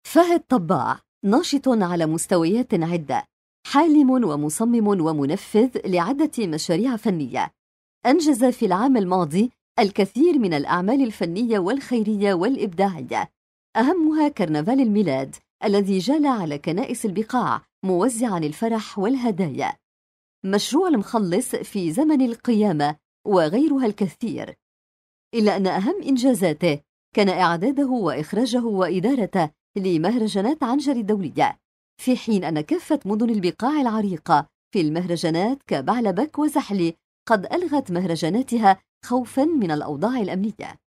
فهد طباع ناشط على مستويات عدة، حالم ومصمم ومنفذ لعدة مشاريع فنية. أنجز في العام الماضي الكثير من الأعمال الفنية والخيرية والإبداعية، أهمها كرنفال الميلاد الذي جال على كنائس البقاع موزعا الفرح والهدايا، مشروع المخلص في زمن القيامة، وغيرها الكثير. إلا أن أهم إنجازاته كان إعداده وإخراجه وإدارته لمهرجانات عنجر الدولية، في حين أن كافة مدن البقاع العريقة في المهرجانات كبعلبك وزحلي قد ألغت مهرجاناتها خوفاً من الأوضاع الأمنية.